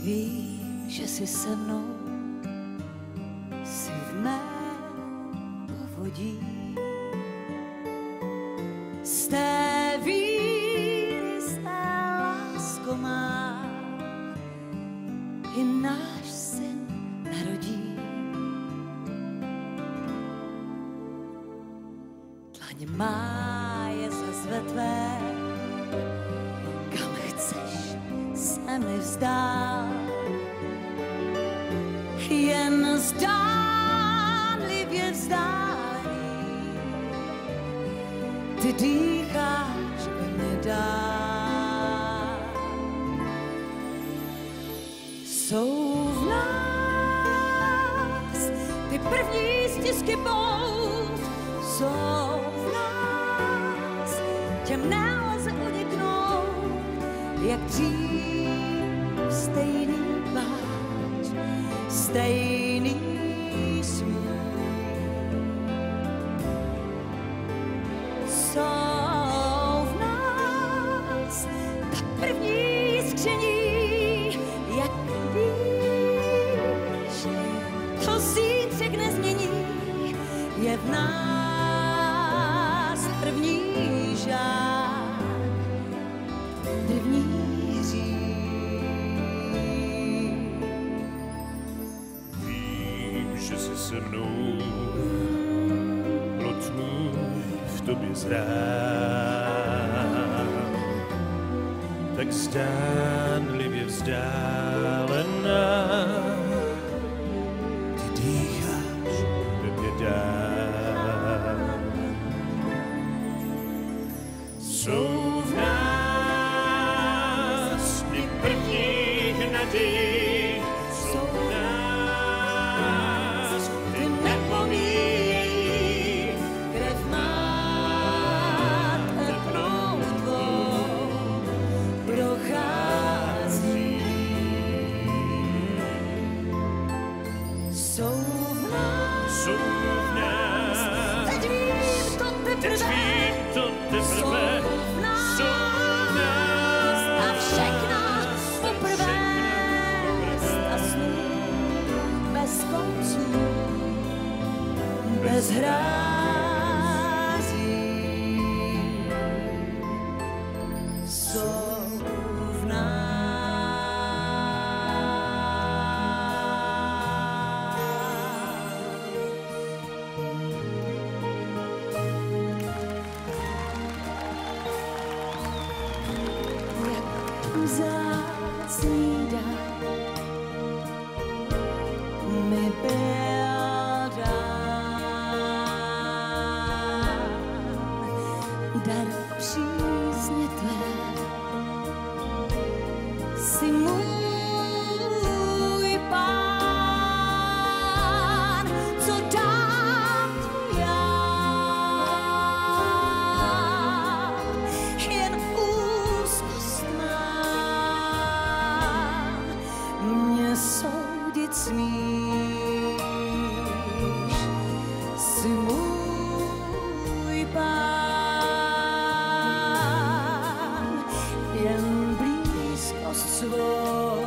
Vím, že jsi se mnou, jsi v mém povodí. Z té víry se, lásko má, i náš syn narodí. Dlaň má je zve tvé, kam chceš se mi vzdát. Jen zdánlivě vzdálený, ty dýcháš ve mně dál. Jsou v nás ty první stisky pout, jsou v nás, těm nelze uniknout, jak dřív stejný pláč, stejný smích. Jsou v nás ta první skření, jak víš, to zítřek nezmění, je v nás první žár, první hřích. Vím, že jsi se mnou, plod můj v tobě zrál, tak zdánlivě vzdálená, ty dýcháš ve mně dál. Jsou v nás ty první hnedy, jsou v nás ty nepomíjí, Krev má tepnou tvou prochází. Jsou v nás, jsou v nás, teď vím to teprve, jsou v nás, a všechno poprvé a snů bez konců, bez hrází. Jsou v nás. Jak vzácný dar mi byl dán, dar přízně tvé, jsi můj pán, co dám ti já, jen úzkost mám, mě soudit smíš, jsi můj pán, jen blízkost svou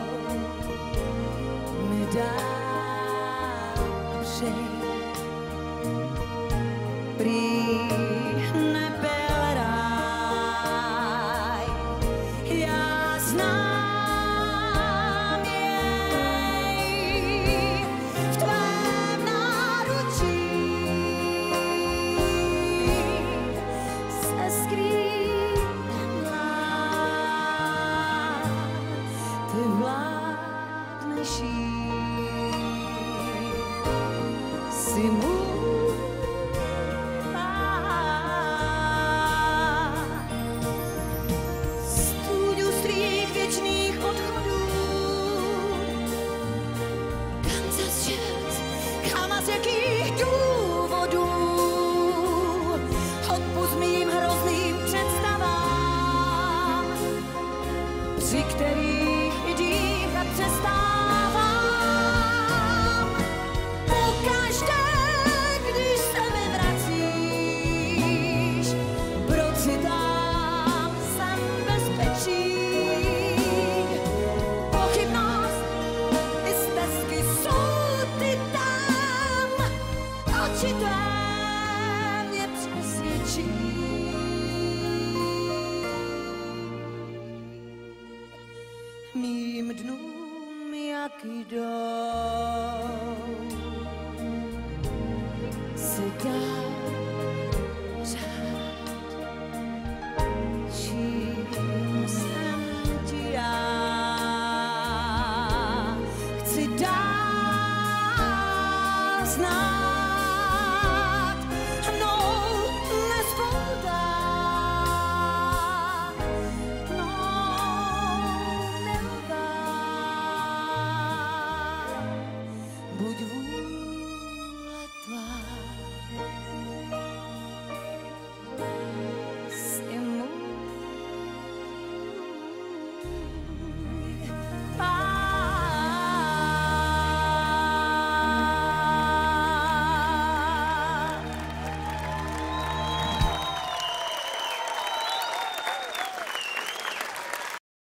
mi dál přej. Prý nebyl ráj, já znám jej v tvém náručí se skrýtem lán, ty vládneš jí, jsi můj pán. Stůňu svých věčných odchodů, kam zas čest, kam a z jakých důvodů, odpusť mým hrozným představám, při kterých i dýchat přestávám. Pokaždé, když se mi vracíš, procitám jsem bezpečí. Pochybnost mým dnům, jak jdou. Se dá řád, čím jsem ti já. Chci dál znát, mnou nezpoutá, mnou nelgá. Buď